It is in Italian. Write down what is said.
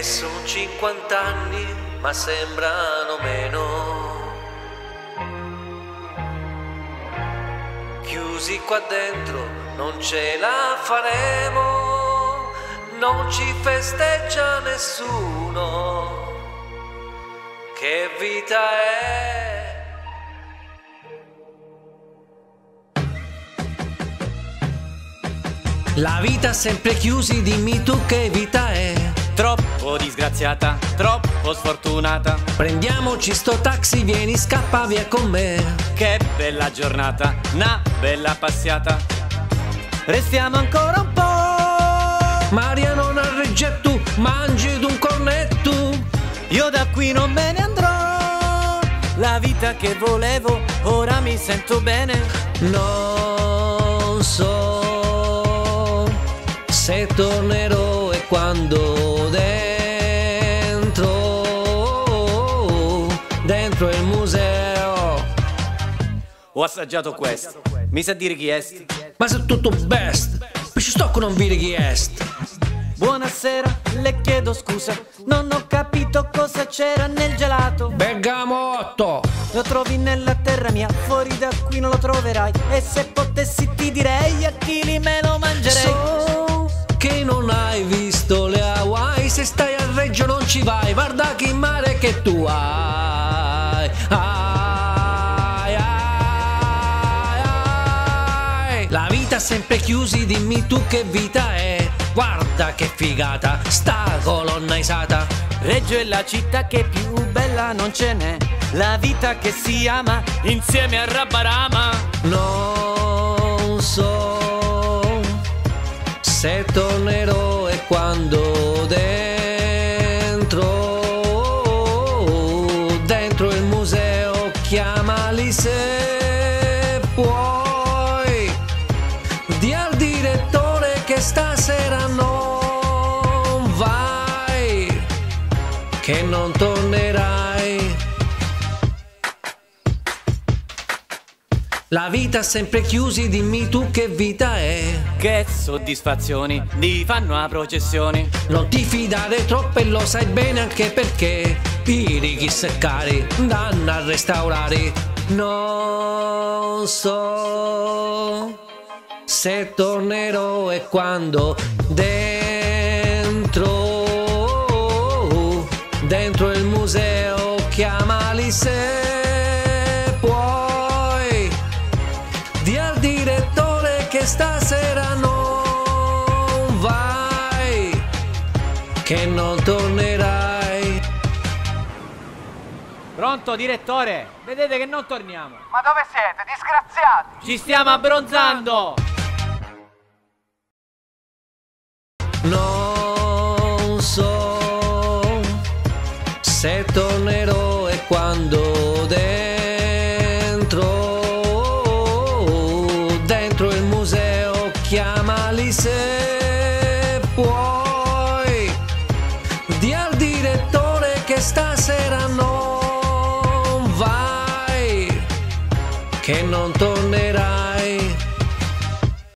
E sono 50 anni, ma sembrano meno. Chiusi qua dentro, non ce la faremo, non ci festeggia nessuno. Che vita è? La vita sempre chiusi, dimmi tu che vita è. Troppo disgraziata, troppo sfortunata. Prendiamoci sto taxi, vieni, scappa via con me. Che bella giornata, una bella passata. Restiamo ancora un po'. Maria non arreggia, tu mangi d'un cornetto. Io da qui non me ne andrò. La vita che volevo, ora mi sento bene. Non so se tornerò e quando dentro il museo. Ho assaggiato questo, mi sa dire chi è? Ma sei tutto best, ci sto con non vedi chi è. Buonasera, le chiedo scusa, non ho capito cosa c'era nel gelato. Bergamotto. Lo trovi nella terra mia, fuori da qui non lo troverai. E se potessi ti direi a chili me lo mangerei. So che non hai visto le Hawaii, se stai a Reggio non ci vai, guarda che mare che tu hai. La vita sempre chiusi, dimmi tu che vita è. Guarda che figata, sta colonna isata. Reggio è la città che più bella non ce n'è. La vita che si ama insieme a Rabbarama. Non so se tornerò e quando dentro il museo, chiamali se puoi. Di al direttore che stasera non vai, che non tornerai. La vita sempre chiusi, dimmi tu che vita è. Che soddisfazioni ti fanno a processioni. Non ti fidare troppo e lo sai bene anche perché i ricchi seccari danno a restaurare. Non so se tornerò e quando dentro il museo, chiamali se puoi. Di al direttore che stasera non vai, che non tornerai. Pronto, direttore? Vedete che non torniamo. Ma dove siete, disgraziati? Ci stiamo abbronzando. Non so se tornerò e quando dentro il museo, chiamali se puoi. Di al direttore che stasera non vai, che non tornerai.